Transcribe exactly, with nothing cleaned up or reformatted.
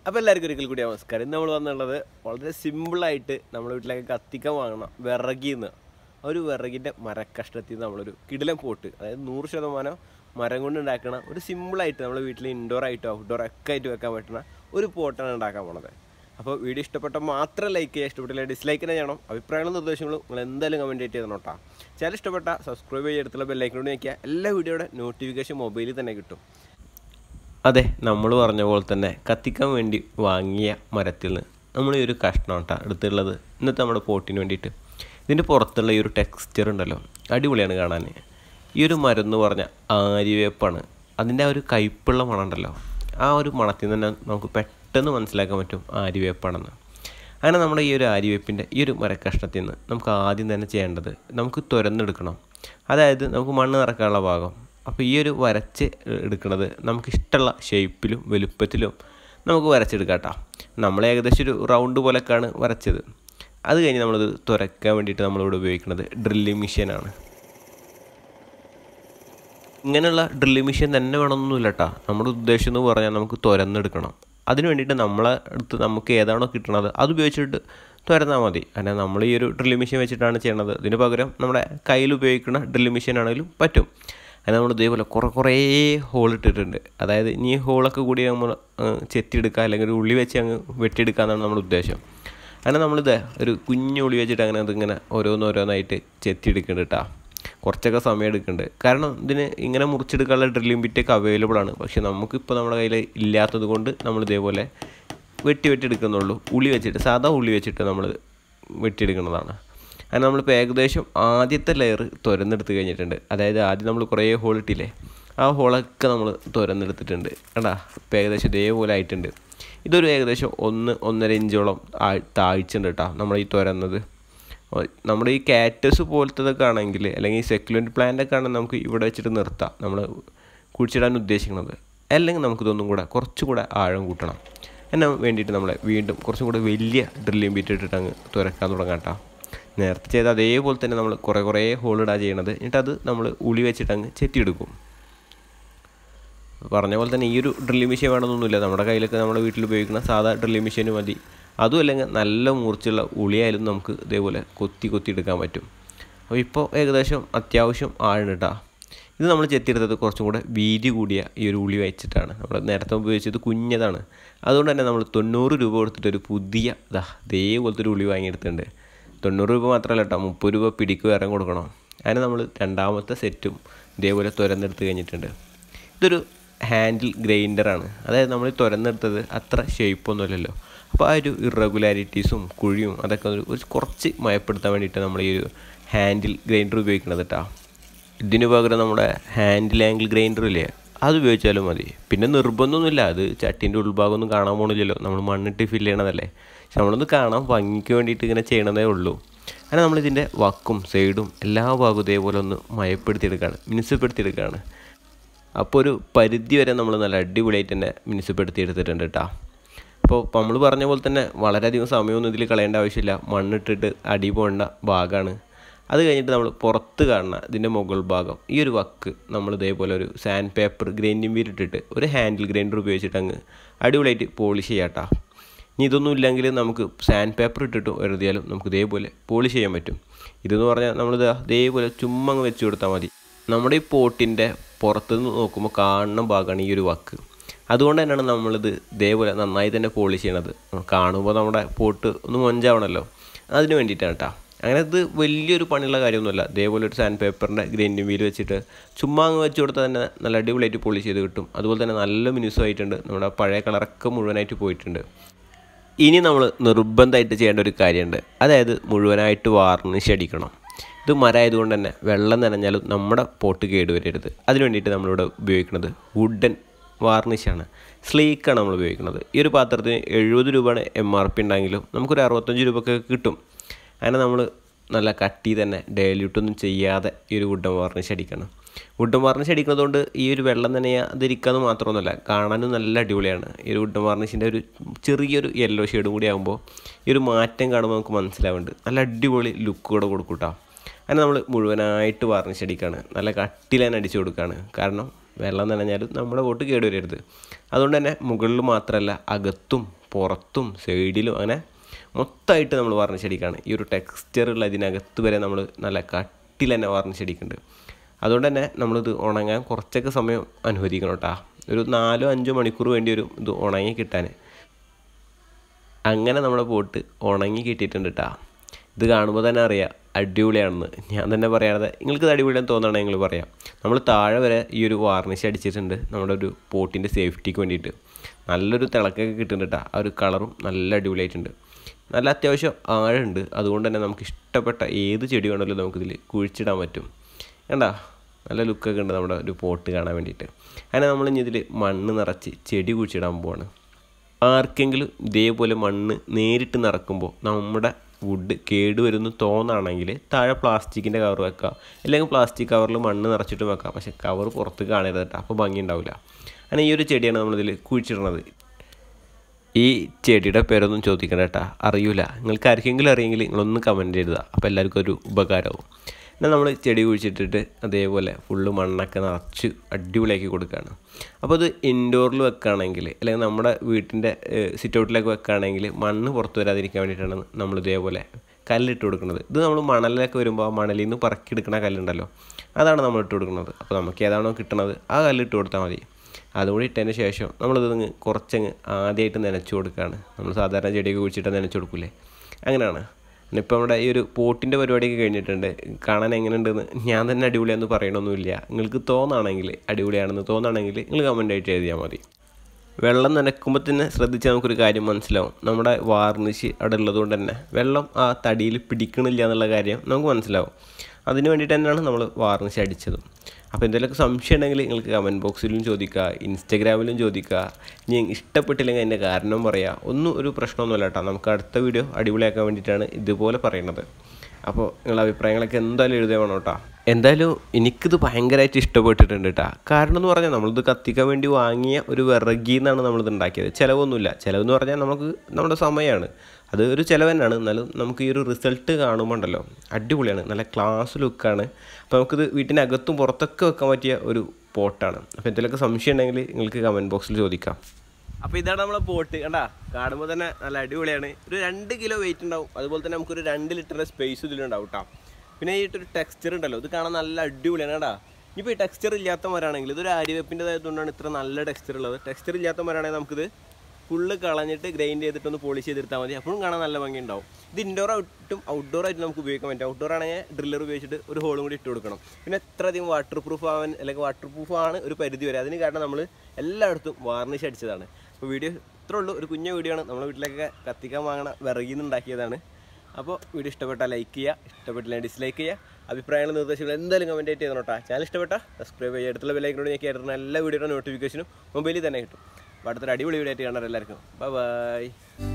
അപ്പോൾ എല്ലാവർക്കും ഒരിക്കൽ കൂടി നമസ്കാരം. ഇന്ന് നമ്മൾ വന്നുള്ളത് വളരെ സിമ്പിളായിട്ട് നമ്മുടെ വീട്ടിലേക്ക് കത്തിക്കാൻ വാങ്ങണം വിറകിൽ നിന്ന് ഒരു വിറകിൻ്റെ മരക്കഷ്ണത്തിൽ നിന്ന് നമ്മളൊരു കിടിലൻ പോട്ട്, അതായത് നൂറ് ശതമാനം മരം കൊണ്ട് ഉണ്ടാക്കണ ഒരു സിമ്പിളായിട്ട് നമ്മുടെ വീട്ടിൽ ഇൻഡോർ ആയിട്ടോ ഔട്ട്ഡോർ ഒക്കെ ആയിട്ട് വെക്കാൻ പറ്റുന്ന ഒരു പോട്ടാണ് ഉണ്ടാക്കാൻ പോണത്. അപ്പോൾ വീഡിയോ ഇഷ്ടപ്പെട്ട മാത്രം ലൈക്ക് ചെയ്യുക, ഇഷ്ടപ്പെട്ടില്ല ഡിസ്ലൈക്ക് തന്നെ ചെയ്യണം. അഭിപ്രായങ്ങളും നിർദ്ദേശങ്ങളും നിങ്ങൾ എന്തായാലും കമൻറ്റ് ചെയ്ത് തരണം കേട്ടോ. ചില ഇഷ്ടപ്പെട്ട സബ്സ്ക്രൈബ് ചെയ്തെടുത്തുള്ള ബെല്ലൈക്കനോട് നോക്കിയാൽ എല്ലാ വീഡിയോയുടെ നോട്ടിഫിക്കേഷൻ മൊബൈലിൽ തന്നെ കിട്ടും. അതെ, നമ്മൾ പറഞ്ഞ പോലെ തന്നെ കത്തിക്കാൻ വേണ്ടി വാങ്ങിയ മരത്തിൽ നിന്ന് നമ്മൾ ഈ ഒരു കഷ്ണം കേട്ടോ എടുത്തുള്ളത് ഇന്നത്തെ നമ്മുടെ പോട്ടിന് വേണ്ടിയിട്ട്. ഇതിൻ്റെ പുറത്തുള്ള ഈ ഒരു ടെക്സ്ചർ ഉണ്ടല്ലോ, അടിപൊളിയാണ് കാണാൻ. ഈ ഒരു മരം എന്ന് പറഞ്ഞാൽ ആര്യവേപ്പാണ്. അതിൻ്റെ ആ ഒരു കയ്പുള്ള മണം ഉണ്ടല്ലോ, ആ ഒരു മണത്തിൽ നിന്ന് തന്നെ നമുക്ക് പെട്ടെന്ന് മനസ്സിലാക്കാൻ പറ്റും ആര്യവേപ്പാണെന്ന്. അങ്ങനെ നമ്മുടെ ഈ ഒരു ആര്യവേപ്പിൻ്റെ ഈ ഒരു മരക്കഷ്ണത്തിൽ നിന്ന് നമുക്ക് ആദ്യം തന്നെ ചെയ്യേണ്ടത് നമുക്ക് തുരന്നെടുക്കണം. അതായത് നമുക്ക് മണ്ണ് നിറക്കാനുള്ള ഭാഗം. അപ്പോൾ ഈ ഒരു വരച്ച് എടുക്കുന്നത് നമുക്കിഷ്ടമുള്ള ഷേപ്പിലും വലുപ്പത്തിലും നമുക്ക് വരച്ചെടുക്കാം കേട്ടോ. നമ്മൾ ഏകദേശം ഒരു റൗണ്ട് പോലെയൊക്കെയാണ് വരച്ചത്. അത് കഴിഞ്ഞ് നമ്മളത് തുരക്കാൻ വേണ്ടിയിട്ട് നമ്മളിവിടെ ഉപയോഗിക്കുന്നത് ഡ്രില്ലിംഗ് മെഷീനാണ്. ഇങ്ങനെയുള്ള ഡ്രില്ലിംഗ് മെഷീൻ തന്നെ വേണമെന്നൊന്നുമില്ല കേട്ടോ. നമ്മുടെ ഉദ്ദേശം എന്ന് പറഞ്ഞാൽ നമുക്ക് തുരന്നെടുക്കണം. അതിന് വേണ്ടിയിട്ട് നമ്മളെ അടുത്ത് നമുക്ക് ഏതാണോ കിട്ടണത് അത് ഉപയോഗിച്ചിട്ട് തുരന്നാൽ മതി. കാരണം നമ്മൾ ഈ ഒരു ഡ്രില്ലിംഗ് മെഷീൻ വെച്ചിട്ടാണ് ചെയ്യണത്. ഇതിന് പകരം നമ്മുടെ കയ്യിൽ ഉപയോഗിക്കുന്ന ഡ്രില്ലിംഗ് മെഷീൻ ആണെങ്കിലും പറ്റും. അത് നമ്മൾ ഇതേപോലെ കുറേ കുറേ ഹോൾ ഇട്ടിട്ടുണ്ട്. അതായത് ഇനി ഈ ഹോളൊക്കെ കൂടി നമ്മൾ ചെത്തിയെടുക്കുക അല്ലെങ്കിൽ ഒരു ഉള്ളി വെച്ച് അങ്ങ് വെട്ടിയെടുക്കുക എന്നാണ് നമ്മുടെ ഉദ്ദേശം. അങ്ങനെ നമ്മളിത് ഒരു കുഞ്ഞു ഉള്ളി വെച്ചിട്ട് അങ്ങനെ അതിങ്ങനെ ഓരോന്നോരോന്നായിട്ട് ചെത്തിയെടുക്കുന്നുണ്ട് കേട്ടോ. കുറച്ചൊക്കെ സമയം എടുക്കുന്നുണ്ട്. കാരണം ഇതിന് ഇങ്ങനെ മുറിച്ചെടുക്കാനുള്ള ഡ്രില്ലിംഗ് ബിറ്റൊക്കെ അവൈലബിൾ ആണ്. പക്ഷേ നമുക്കിപ്പോൾ നമ്മുടെ കയ്യിൽ ഇല്ലാത്തത് കൊണ്ട് നമ്മൾ ഇതേപോലെ വെട്ടി വെട്ടിയെടുക്കുന്നുള്ളൂ. ഉള്ളി വെച്ചിട്ട് സാധാ ഉള്ളി വെച്ചിട്ട് നമ്മൾ വെട്ടിയെടുക്കുന്നതാണ്. അങ്ങനെ നമ്മളിപ്പോൾ ഏകദേശം ആദ്യത്തെ ലെയർ തുരന്നെടുത്ത് കഴിഞ്ഞിട്ടുണ്ട്. അതായത് ആദ്യം നമ്മൾ കുറേ ഹോൾ ഇട്ടില്ലേ, ആ ഹോളൊക്കെ നമ്മൾ തുരന്നെടുത്തിട്ടുണ്ട് കേട്ടാ. ഇപ്പോൾ ഏകദേശം ഇതേപോലെ ആയിട്ടുണ്ട്. ഇതൊരു ഏകദേശം ഒന്ന് ഒന്നര ഇഞ്ചോളം താഴ്ചയുണ്ട് കേട്ടോ നമ്മൾ ഈ തുരന്നത്. നമ്മുടെ ഈ കാറ്റസ് പോലത്തതൊക്കെ ആണെങ്കിൽ അല്ലെങ്കിൽ സെക്യുലൻറ്റ് പ്ലാന്റൊക്കെ ആണെങ്കിൽ നമുക്ക് ഇവിടെ വെച്ചിട്ട് നിർത്താം, നമ്മൾ കുഴിച്ചിടാൻ ഉദ്ദേശിക്കുന്നത്. അല്ലെങ്കിൽ നമുക്കിതൊന്നും കൂടെ കുറച്ചുകൂടെ ആഴം കൂട്ടണം. അതിന് വേണ്ടിയിട്ട് നമ്മൾ വീണ്ടും കുറച്ചും കൂടെ വലിയ ഡ്രില്ലിംഗ് ബീറ്റ് ഇട്ടിട്ട് അങ്ങ് തുരക്കാൻ തുടങ്ങാം കേട്ടോ. നേരത്തെ ചെയ്ത് അതേപോലെ തന്നെ നമ്മൾ കുറേ കുറേ ഹോളിടാൻ ചെയ്യണത്. എന്നിട്ട് അത് നമ്മൾ ഉളി വെച്ചിട്ട് അങ്ങ് ചെത്തിയെടുക്കും. പറഞ്ഞ പോലെ തന്നെ ഈ ഒരു ഡ്രില്ലിംഗ് മെഷീൻ വേണമെന്നൊന്നുമില്ല. നമ്മുടെ കയ്യിലൊക്കെ നമ്മുടെ വീട്ടിൽ ഉപയോഗിക്കുന്ന സാധാ ഡ്രില്ലിംഗ് മെഷീൻ മതി. അതും അല്ലെങ്കിൽ നല്ല മൂർച്ചയുള്ള ഉളിയായാലും നമുക്ക് ഇതേപോലെ കൊത്തി കൊത്തി എടുക്കാൻ പറ്റും. അപ്പോൾ ഇപ്പോൾ ഏകദേശം അത്യാവശ്യം ആഴം ഇട്ടാ. ഇത് നമ്മൾ ചെത്തിയെടുത്തത് കുറച്ചും കൂടെ വീതി കൂടിയ ഈ ഒരു ഉളി വെച്ചിട്ടാണ്. നമ്മൾ നേരത്തെ ഉപയോഗിച്ചത് കുഞ്ഞതാണ്. അതുകൊണ്ട് തന്നെ നമ്മൾ തൊണ്ണൂറ് രൂപ കൊടുത്തിട്ടൊരു പുതിയ ഇതാ ഇതേപോലത്തെ ഒരു ഉളി വാങ്ങിയെടുത്തിട്ടുണ്ട്. തൊണ്ണൂറ് രൂപ മാത്രമല്ല കേട്ടോ, മുപ്പത് രൂപ പിടിക്ക് വേറെ കൊടുക്കണം. അതിന് നമ്മൾ രണ്ടാമത്തെ സെറ്റും ഇതേപോലെ തുരന്നെടുത്ത് കഴിഞ്ഞിട്ടുണ്ട്. ഇതൊരു ഹാൻഡിൽ ഗ്രൈൻഡറാണ്. അതായത് നമ്മൾ തുരന്നെടുത്തത് അത്ര ഷേപ്പൊന്നുമില്ലല്ലോ. അപ്പോൾ ആ ഒരു ഇറഗുലാരിറ്റീസും കുഴിയും അതൊക്കെ ഒരു കുറച്ച് മയപ്പെടുത്താൻ വേണ്ടിയിട്ട് നമ്മൾ ഈ ഒരു ഹാൻഡിൽ ഗ്രൈൻഡർ ഉപയോഗിക്കുന്നത് കേട്ടോ. ഇതിന് പകരം നമ്മുടെ ഹാൻഡിൽ ആംഗിൾ ഗ്രൈൻഡർ ഇല്ലേ, അത് ഉപയോഗിച്ചാലും മതി. പിന്നെ നിർബന്ധമൊന്നുമില്ല, അത് ചട്ടീൻ്റെ ഉൾഭാഗമൊന്നും കാണാൻ പോകണില്ലല്ലോ, നമ്മൾ മണ്ണിട്ട് ഫില്ല് ചെയ്യണതല്ലേ. പക്ഷെ നമ്മളൊന്ന് കാണാൻ ഭംഗിക്ക് വേണ്ടിയിട്ട് ഇങ്ങനെ ചെയ്യണതേ ഉള്ളൂ. അങ്ങനെ നമ്മളിതിൻ്റെ വക്കും സൈഡും എല്ലാ ഭാഗവും ഇതേപോലെ ഒന്ന് മയപ്പെടുത്തിയെടുക്കുകയാണ്, മിനുസപ്പെടുത്തിയെടുക്കുകയാണ്. അപ്പോൾ ഒരു പരിധി വരെ നമ്മൾ നല്ല അടിപൊളിയായിട്ട് തന്നെ മിനുസപ്പെടുത്തി എടുത്തിട്ടുണ്ട് കേട്ടോ. അപ്പോൾ നമ്മൾ പറഞ്ഞ പോലെ തന്നെ വളരെയധികം സമയമൊന്നും ഇതിൽ കളയേണ്ട ആവശ്യമില്ല. മണ്ണിട്ടിട്ട് അടി പോകേണ്ട ഭാഗമാണ്. അത് കഴിഞ്ഞിട്ട് നമ്മൾ പുറത്ത് കാണുന്ന ഇതിൻ്റെ മുകൾ ഭാഗം ഈ ഒരു വക്ക് നമ്മൾ ഇതേപോലെ ഒരു സാൻഡ് പേപ്പർ ഗ്രൈൻഡിങ് വീൽ ഇട്ടിട്ട് ഒരു ഹാൻഡിൽ ഗ്രൈൻഡർ ഉപയോഗിച്ചിട്ട് അങ്ങ് അടിപൊളിയായിട്ട് പോളിഷ് ചെയ്യാം കേട്ടോ. ഇനി ഇതൊന്നും ഇല്ലെങ്കിൽ നമുക്ക് സാൻഡ് പേപ്പർ ഇട്ടിട്ട് എഴുതിയാലും നമുക്ക് ഇതേപോലെ പോളിഷ് ചെയ്യാൻ പറ്റും. ഇതെന്ന് പറഞ്ഞാൽ നമ്മളിത് ഇതേപോലെ ചുമ്മാ അങ്ങ് വെച്ച് കൊടുത്താൽ മതി. നമ്മുടെ ഈ പോട്ടിൻ്റെ പുറത്തുനിന്ന് നോക്കുമ്പോൾ കാണുന്ന ഭാഗമാണ് ഈ ഒരു വക്ക്. അതുകൊണ്ട് തന്നെയാണ് നമ്മളിത് ഇതേപോലെ നന്നായി തന്നെ പോളിഷ് ചെയ്യണത്. കാണുമ്പോൾ നമ്മുടെ പോട്ട് ഒന്ന് മൊഞ്ചാവണമല്ലോ, അതിന് വേണ്ടിയിട്ടാണ് കേട്ടോ. അങ്ങനെ ഇത് വലിയൊരു പണിയുള്ള കാര്യമൊന്നുമല്ല. ഇതേപോലെ ഒരു സാൻഡ് പേപ്പറിൻ്റെ ഗ്രൈൻഡിങ് വീൽ വെച്ചിട്ട് ചുമ്മാ അങ്ങ് വെച്ച് കൊടുത്താൽ തന്നെ നല്ല അടിപൊളിയായിട്ട് പോളിഷ് ചെയ്ത് കിട്ടും. അതുപോലെ തന്നെ നല്ല മിനുസമായിട്ടുണ്ട്, നമ്മുടെ പഴയ കളറൊക്കെ മുഴുവനായിട്ട് പോയിട്ടുണ്ട്. ഇനി നമ്മൾ നിർബന്ധമായിട്ട് ചെയ്യേണ്ട ഒരു കാര്യമുണ്ട്, അതായത് മുഴുവനായിട്ട് വാർണിഷ് അടിക്കണം. ഇത് മരമായതുകൊണ്ട് തന്നെ വെള്ളം നനഞ്ഞാലും നമ്മുടെ പോട്ട് കേടുവരരുത്. അതിന് വേണ്ടിയിട്ട് നമ്മളിവിടെ ഉപയോഗിക്കുന്നത് വുഡൻ വാർണിഷാണ്, സ്ലീക്കാണ് നമ്മൾ ഉപയോഗിക്കുന്നത്. ഈ ഒരു പാത്രത്തിന് എഴുപത് രൂപയാണ് എം ആർ പി ഉണ്ടെങ്കിലും നമുക്കൊരു അറുപത്തഞ്ച് രൂപയൊക്കെ കിട്ടും. അങ്ങനെ നമ്മൾ നല്ല കട്ടി തന്നെ ഡെയിലിട്ടൊന്നും ചെയ്യാതെ ഈ ഒരു വുഡൻ വാർണിഷ് അടിക്കണം. വുഡൻ വാർണിഷ് അടിക്കുന്നതുകൊണ്ട് ഈ ഒരു വെള്ളം നനയാതിരിക്കാന്ന് മാത്രമൊന്നുമല്ല, കാണാനും നല്ല അടിപൊളിയാണ്. ഈ ഒരു വുഡൻ വാർണിഷിൻ്റെ ഒരു ചെറിയൊരു യെല്ലോ ഷെയ്ഡും കൂടി ആകുമ്പോൾ ഈ ഒരു മാറ്റം കാണുമ്പോൾ നമുക്ക് മനസ്സിലാവുന്നുണ്ട്. നല്ല അടിപൊളി ലുക്ക് കൂടെ കൊടുക്കൂട്ടോ. അങ്ങനെ നമ്മൾ മുഴുവനായിട്ട് വാർണിഷ് അടിക്കുകയാണ്, നല്ല കട്ടിൽ തന്നെ അടിച്ചു കൊടുക്കുകയാണ്. കാരണം വെള്ളം നനഞ്ഞാലും നമ്മുടെ ബോട്ട് കേടുവരരുത്. അതുകൊണ്ട് തന്നെ മുകളിൽ മാത്രമല്ല അകത്തും പുറത്തും സൈഡിലും അങ്ങനെ മൊത്തമായിട്ട് നമ്മൾ വാർണിഷ് അടിക്കുകയാണ്. ഈ ഒരു ടെക്സ്ചറുള്ള ഇതിനകത്ത് വരെ നമ്മൾ നല്ല കട്ടിൽ തന്നെ വാർണിഷ് അടിക്കുന്നുണ്ട്. അതുകൊണ്ട് തന്നെ നമ്മളിത് ഉണങ്ങാൻ കുറച്ചൊക്കെ സമയം അനുവദിക്കണം കേട്ടോ. ഒരു നാലോ അഞ്ചോ മണിക്കൂർ വേണ്ടി വരും ഇത് ഉണങ്ങി കിട്ടാൻ. അങ്ങനെ നമ്മുടെ ബോട്ട് ഉണങ്ങി കിട്ടിയിട്ടുണ്ട് കേട്ടോ. ഇത് കാണുമ്പോൾ തന്നെ അറിയാം അടിപൊളിയാണെന്ന്. ഞാൻ തന്നെ പറയാതെ നിങ്ങൾക്ക് ഇത് അടിപൊളിയാണെന്ന് തോന്നുകയാണെങ്കിൽ നിങ്ങൾ പറയാം. നമ്മൾ താഴെ വരെ ഈ ഒരു വാർണിഷ് അടിച്ചിട്ടുണ്ട് നമ്മുടെ ഒരു ബോട്ടിൻ്റെ സേഫ്റ്റിക്ക് വേണ്ടിയിട്ട്. നല്ലൊരു തിളക്കൊക്കെ കിട്ടുന്നുണ്ട് കേട്ടോ. ആ ഒരു കളറും നല്ല അടിപൊളിയായിട്ടുണ്ട്. നല്ല അത്യാവശ്യം ആഴമുണ്ട്. അതുകൊണ്ട് തന്നെ നമുക്ക് ഇഷ്ടപ്പെട്ട ഏത് ചെടി വേണമെങ്കിലും നമുക്കിതിൽ കുഴിച്ചിടാൻ പറ്റും. കണ്ടാ നല്ല ലുക്കൊക്കെ ഉണ്ട് നമ്മുടെ ഒരു പോട്ട് കാണാൻ വേണ്ടിയിട്ട്. അങ്ങനെ നമ്മൾ ഇനി ഇതിൽ മണ്ണ് നിറച്ച് ചെടി കുഴിച്ചിടാൻ പോവാണ്. ആർക്കെങ്കിലും ഇതേപോലെ മണ്ണ് നേരിട്ട് നിറക്കുമ്പോൾ നമ്മുടെ വുഡ് കേടുവരുന്നു തോന്നുകയാണെങ്കിൽ താഴെ പ്ലാസ്റ്റിക്കിൻ്റെ കവർ വെക്കുക, അല്ലെങ്കിൽ പ്ലാസ്റ്റിക് കവറിൽ മണ്ണ് നിറച്ചിട്ട് വെക്കാം. പക്ഷേ കവർ പുറത്ത് കാണരുത് കേട്ടോ, അപ്പോൾ ഭംഗി ഉണ്ടാവില്ല. അങ്ങനെ ഈ ഒരു ചെടിയാണ് നമ്മളിതിൽ കുഴിച്ചിടുന്നത്. ഈ ചെടിയുടെ പേരൊന്നും ചോദിക്കണ്ട കേട്ടോ, അറിയില്ല. നിങ്ങൾക്ക് ആർക്കെങ്കിലും അറിയെങ്കിൽ നിങ്ങളൊന്ന് കമൻറ്റ് ചെയ്തതാ, അപ്പോൾ എല്ലാവർക്കും ഒരു ഉപകാരമാവും. എന്നാൽ നമ്മൾ ചെടി കുഴിച്ചിട്ടിട്ട് അതേപോലെ ഫുള്ള് മണ്ണൊക്കെ നിറച്ച് അടിപൊളിയാക്കി കൊടുക്കുകയാണ്. അപ്പോൾ അത് ഇൻഡോറിൽ വെക്കുകയാണെങ്കിൽ അല്ലെങ്കിൽ നമ്മുടെ വീട്ടിൻ്റെ സിറ്റ് ഔട്ടിലേക്ക് വെക്കുകയാണെങ്കിൽ മണ്ണ് പുറത്ത് വരാതിരിക്കാൻ വേണ്ടിയിട്ടാണ് നമ്മൾ ഇതേപോലെ കല്ലിട്ട് കൊടുക്കുന്നത്. ഇത് നമ്മൾ മണലിലൊക്കെ വരുമ്പോൾ ആ മണലിൽ നിന്ന് പറക്കിയെടുക്കുന്ന കല്ലുണ്ടല്ലോ, അതാണ് നമ്മൾ ഇട്ട് കൊടുക്കുന്നത്. അപ്പോൾ നമുക്ക് ഏതാണോ കിട്ടുന്നത് ആ കല്ലിട്ട് കൊടുത്താൽ മതി. അതുകൂടി ഇട്ടതിന് ശേഷം നമ്മളിത് കുറച്ചങ്ങ് ആദ്യമായിട്ട് നനച്ച് കൊടുക്കുകയാണ്. നമ്മൾ സാധാരണ ചെടിയൊക്കെ കുഴിച്ചിട്ട് നനച്ച് കൊടുക്കില്ലേ, അങ്ങനെയാണ്. ഇപ്പോൾ നമ്മുടെ ഈ ഒരു പോട്ടിൻ്റെ പരിപാടിയൊക്കെ കഴിഞ്ഞിട്ടുണ്ട്. കാണാൻ എങ്ങനെയുണ്ടെന്ന് ഞാൻ തന്നെ അടിപൊളിയാണെന്ന് പറയണമൊന്നുമില്ല. നിങ്ങൾക്ക് തോന്നുകയാണെങ്കിൽ അടിപൊളിയാണെന്ന് തോന്നുകയാണെങ്കിൽ നിങ്ങൾ കമൻ്റായിട്ട് എഴുതിയാൽ മതി. വെള്ളം നനയ്ക്കുമ്പോൾ തന്നെ ശ്രദ്ധിച്ചാൽ നമുക്കൊരു കാര്യം മനസ്സിലാവും. നമ്മുടെ വാർണിഷ് അവിടെ ഉള്ളതുകൊണ്ട് തന്നെ വെള്ളം ആ തടിയിൽ പിടിക്കണില്ല എന്നുള്ള കാര്യം നമുക്ക് മനസ്സിലാവും. അതിന് വേണ്ടിയിട്ട് തന്നെയാണ് നമ്മൾ വാർണിഷ് അടിച്ചതും. അപ്പോൾ എന്തെങ്കിലുമൊക്കെ സംശയം ഉണ്ടെങ്കിൽ നിങ്ങൾക്ക് കമൻറ്റ് ബോക്സിലും ചോദിക്കുക, ഇൻസ്റ്റഗ്രാമിലും ചോദിക്കുക. ഇനി ഇഷ്ടപ്പെട്ടില്ലെങ്കിൽ അതിൻ്റെ കാരണം പറയാം. ഒന്നും ഒരു പ്രശ്നമൊന്നുമില്ല കേട്ടോ. നമുക്ക് അടുത്ത വീഡിയോ അടിപൊളിയാക്കാൻ വേണ്ടിയിട്ടാണ് ഇതുപോലെ പറയുന്നത്. അപ്പോൾ നിങ്ങളുടെ അഭിപ്രായങ്ങളൊക്കെ എന്തായാലും എഴുതാൻ വേണം കേട്ടോ. എന്തായാലും എനിക്കിത് ഭയങ്കരമായിട്ട് ഇഷ്ടപ്പെട്ടിട്ടുണ്ട് കേട്ടോ. കാരണം എന്ന് പറഞ്ഞാൽ നമ്മളിത് കത്തിക്കാൻ വേണ്ടി വാങ്ങിയ ഒരു വിറകിൽ നിന്നാണ് നമ്മളിത് ഉണ്ടാക്കിയത്. ചിലവൊന്നുമില്ല. ചിലവെന്ന് പറഞ്ഞാൽ നമുക്ക് നമ്മുടെ സമയമാണ്, അത് ഒരു ചിലവ് തന്നെയാണ്. എന്നാലും നമുക്ക് ഈ ഒരു റിസൾട്ട് കാണുമ്പോൾ ഉണ്ടല്ലോ അടിപൊളിയാണ്, നല്ല ക്ലാസ് ലുക്കാണ്. അപ്പോൾ നമുക്കിത് വീട്ടിനകത്തും പുറത്തൊക്കെ വെക്കാൻ പറ്റിയ ഒരു പോട്ടാണ്. അപ്പോൾ എന്തെങ്കിലുമൊക്കെ സംശയം ഉണ്ടെങ്കിൽ നിങ്ങൾക്ക് കമൻറ്റ് ബോക്സിൽ ചോദിക്കാം. അപ്പോൾ ഇതാണ് നമ്മളെ പോട്ട്. കണ്ടാ കാണുമ്പോൾ തന്നെ നല്ല അടിപൊളിയാണ്. ഒരു രണ്ട് കിലോ വെയിറ്റ് ഉണ്ടാവും. അതുപോലെ തന്നെ നമുക്കൊരു രണ്ട് ലിറ്ററിൻ്റെ സ്പേസ് ഇതിലുണ്ടാവും കേട്ടോ. പിന്നെ ഈ ഒരു ടെക്സ്ചർ ഉണ്ടല്ലോ, ഇത് കാണാൻ നല്ല അടിപൊളിയാണ് കേട്ടോ. ഇനിയിപ്പോൾ ഈ ടെക്സ്ചർ ഇല്ലാത്ത മരമാണെങ്കിൽ, ഇതൊരു ആര്യവേപ്പിൻ്റെതായതുകൊണ്ടാണ് ഇത്ര നല്ല ടെക്സ്ചർ ഉള്ളത്. ടെക്സ്ചർ ഇല്ലാത്ത മരമാണെങ്കിൽ നമുക്കിത് ഫുള്ള് കളഞ്ഞിട്ട് ഗ്രൈൻഡ് ചെയ്തിട്ടൊന്ന് പോളിഷ് ചെയ്തെടുത്താൽ മതി. അപ്പോഴും കാണാൻ നല്ല ഭംഗി ഉണ്ടാവും. ഇത് ഇൻഡോർ ആയിട്ടും ഔട്ട്ഡോർ ആയിട്ട് നമുക്ക് ഉപയോഗിക്കാൻ പറ്റും. ഔട്ട്ഡോർ ആണെങ്കിൽ ഡ്രില്ലർ ഉപയോഗിച്ചിട്ട് ഒരു ഹോളും കൂടി ഇട്ട് കൊടുക്കണം. പിന്നെ എത്ര അധികം വാട്ടർ പ്രൂഫ് ആവാൻ അല്ലെങ്കിൽ വാട്ടർ പ്രൂഫ് ആണ് ഒരു പരിധി വരെ. അതിന് കാരണം നമ്മൾ എല്ലായിടത്തും വാർണിഷ് അടിച്ചതാണ്. അപ്പോൾ വീഡിയോ ഇത്രേ ഉള്ളൂ, ഒരു കുഞ്ഞ വീഡിയോ ആണ്. നമ്മുടെ വീട്ടിലൊക്കെ കത്തിക്കാൻ വാങ്ങണ വിറകിൽ നിന്ന് ഉണ്ടാക്കിയതാണ്. അപ്പോൾ വീഡിയോ ഇഷ്ടപ്പെട്ടാൽ ലൈക്ക് ചെയ്യുക, ഇഷ്ടപ്പെട്ടില്ലെങ്കിൽ ഡിസ്ലൈക്ക് ചെയ്യുക. അഭിപ്രായങ്ങളും നിർദ്ദേശങ്ങളും എന്തായാലും കമൻറ്റ് ആയിട്ട് ചെയ്തോട്ടാ. ചാനൽ ഇഷ്ടപ്പെട്ടാൽ സബ്സ്ക്രൈബ് ചെയ്യുക. അടുത്തുള്ള ബെല്ലൈക്കനോട് ഞെക്കി ആയിട്ട് എല്ലാ വീഡിയോയുടെ നോട്ടിഫിക്കേഷനും മൊബൈലിൽ തന്നെ കിട്ടും. അപ്പോൾ അടുത്തൊരു അടിപൊളി വീഡിയോ ആയിട്ട് കാണാൻ എല്ലാവർക്കും ബൈ ബൈ.